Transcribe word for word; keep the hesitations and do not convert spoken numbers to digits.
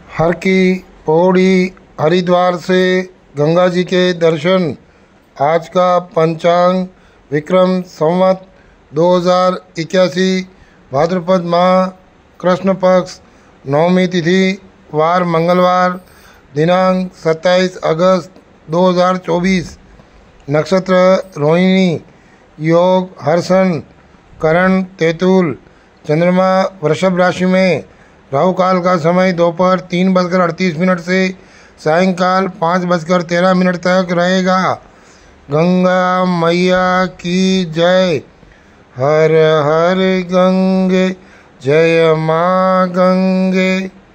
हर की पौड़ी हरिद्वार से गंगा जी के दर्शन। आज का पंचांग विक्रम संवत दो हज़ार इक्यासी भाद्रपद माह कृष्ण पक्ष नवमी तिथि वार मंगलवार दिनांक सत्ताईस अगस्त दो हज़ार चौबीस। नक्षत्र रोहिणी, योग हर्षण, करण तेतुल, चंद्रमा वृषभ राशि में, राहु काल का समय दोपहर तीन बजकर अड़तीस मिनट से सायंकाल पाँच बजकर तेरह मिनट तक रहेगा। गंगा मैया की जय। हर हर गंगे, जय माँ गंगे।